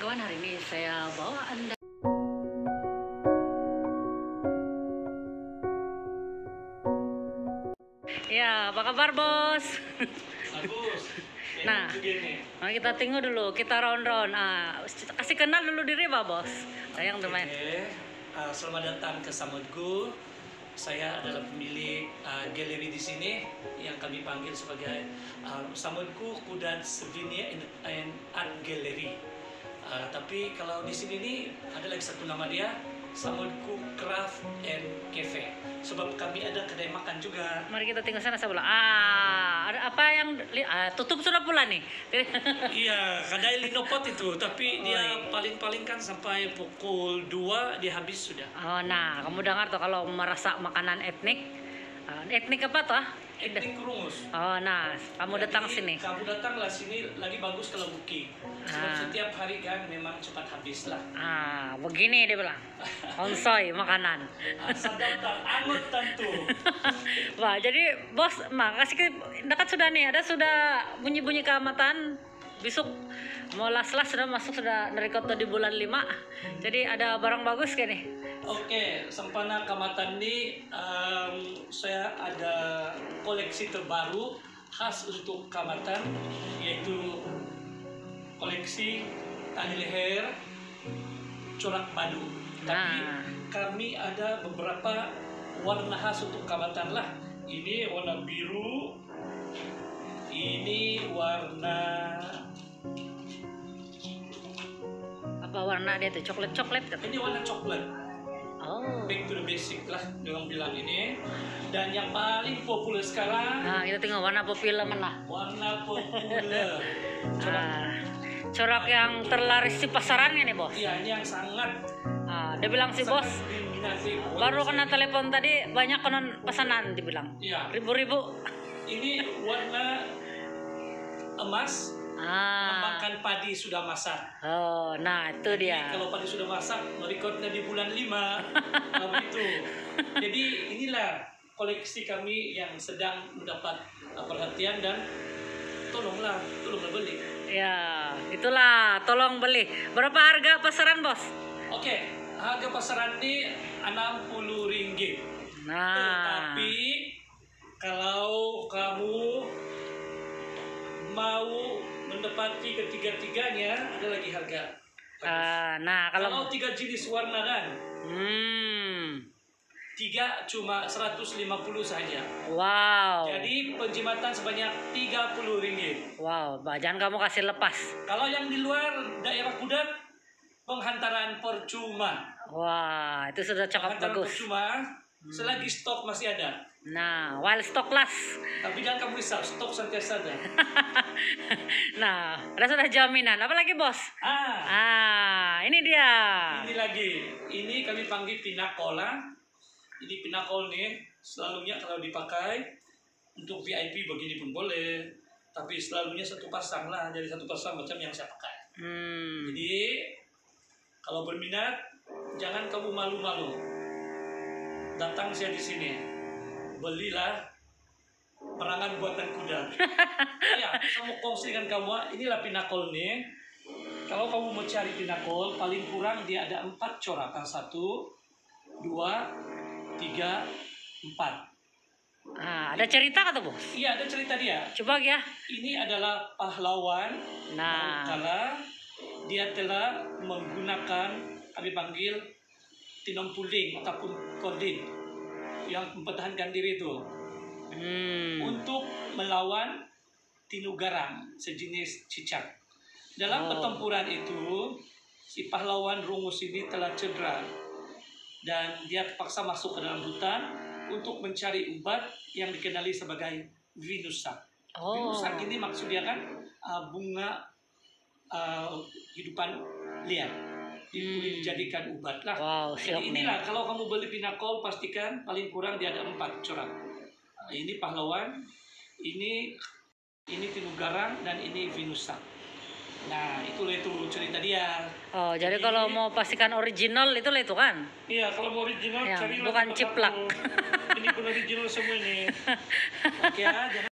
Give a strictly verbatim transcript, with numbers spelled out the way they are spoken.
kawan-kawan, hari ini saya bawa Anda. Ya, apa kabar bos? Bagus. Nah, nah, kita tengok dulu, kita round-round. Ah, kasih kenal dulu diri pak bos. Saya yang teman. Oke, uh, selamat datang ke Samudku. Saya adalah pemilik uh, galeri di sini yang kami panggil sebagai uh, Samudku Kudat Souvenir and Art Gallery. Uh, tapi kalau di sini nih ada lagi satu nama dia, Samudku Craft and Cafe. Sebab kami ada kedai makan juga. Mari kita tengok sana sebelah. Ah, ada apa yang ah, tutup sudah pula nih. Iya, kedai Linopot itu, tapi oh, dia paling-paling kan sampai pukul dua dia habis sudah. Oh, nah, kamu dengar tuh kalau merasa makanan etnik, uh, etnik apa tuh? Etnik Rungus. Oh, nah, kamu Jadi, datang sini. Kamu datanglah sini lagi bagus kalau booking. Sebab Ah. setiap hari kan memang cepat habis lah. Ah, begini dia bilang. Konsoy makanan. Asal daftar angot tentu. Wah, jadi bos, makasih ke dekat sudah nih, ada sudah bunyi-bunyi keamatan. Besok mau las-las sudah masuk, sudah record di bulan lima. Jadi ada barang bagus kayak nih. Oke, Sempana Kamatan ini um, saya ada koleksi terbaru khas untuk Kamatan, yaitu koleksi tali leher corak badu. Tapi Nah. kami ada beberapa warna khas untuk Kamatan lah. Ini warna biru, ini warna Apa warna dia tuh? Coklat-coklat katanya. ini warna coklat. Oh. Back to the basic lah, orang bilang ini. Dan yang paling populer sekarang, Nah, kita tengok warna populer mana. warna populer. Ah, corak yang terlaris di pasarannya nih bos. Iya, ini yang sangat Ah, dia bilang si bos, sangat diminati. baru kena telepon tadi banyak konon pesanan dibilang. Iya. Ribu-ribu. Ini warna emas, Ah. makan padi sudah masak. Oh, nah itu dia. Kalau padi sudah masak, merekodnya di bulan lima. Nah, begitu. Jadi inilah koleksi kami yang sedang mendapat perhatian dan tolonglah, tolonglah beli. Ya, itulah, tolong beli. Berapa harga pasaran bos? Oke, harga pasaran ini enam puluh ringgit. Nah, Tetapi kalau kamu mau mendapati ketiga-tiganya, ada lagi harga. ah, nah Kalau kalau, tiga jenis warna kan, hmm, tiga cuma seratus lima puluh saja. wow, Jadi penjimatan sebanyak tiga puluh ringgit. wow, Mbak, jangan kamu kasih lepas. Kalau yang di luar daerah Kudat, penghantaran percuma. Wah, itu sudah cakep Penghantaran bagus. percuma, selagi stok masih ada. Nah, wild stock last. Tapi jangan kamu risau, stok senantiasa ada. Nah, ada sudah jaminan. Apa lagi bos? Ah, Ah, ini dia. ini lagi. Ini kami panggil pinakola. Ini pinakol nih, selalunya kalau dipakai untuk V I P begini pun boleh. Tapi selalunya satu pasang lah, jadi satu pasang macam yang saya pakai. Hmm. Jadi kalau berminat, jangan kamu malu-malu. Datang saya di sini, belilah perangan buatan kuda. Ya, saya mau kongsi dengan kamu. Inilah pinakol nih. Kalau kamu mau cari pinakol, paling kurang dia ada empat corakan, satu, dua, tiga, empat. Ah, ada cerita kata bos? Iya, ada cerita dia. Coba ya. Ini adalah pahlawan. Nah, Kala dia telah menggunakan, kami panggil tinompuling ataupun kodin yang mempertahankan diri itu hmm. untuk melawan tinugarang, sejenis cicak. Dalam Oh. pertempuran itu, si pahlawan Rungus ini telah cedera dan dia terpaksa masuk ke dalam hutan untuk mencari obat yang dikenali sebagai vinusak. Oh. Vinusak ini maksudnya kan uh, bunga uh, hidupan liar. Boleh Hmm. dijadikan obat lah. Wow, siap Jadi nih. inilah kalau kamu beli pinakol pastikan paling kurang dia ada empat corak. Uh, Ini pahlawan, ini ini tinugarang dan ini vinusak. Nah, itulah itu cerita dia. Oh, jadi Jadi- kalau mau pastikan original itu lah itu kan? Iya, kalau mau original Ya, carilah bukan satu-satu. ciplak. Ini pun original semua ini. Oke, ya, jangan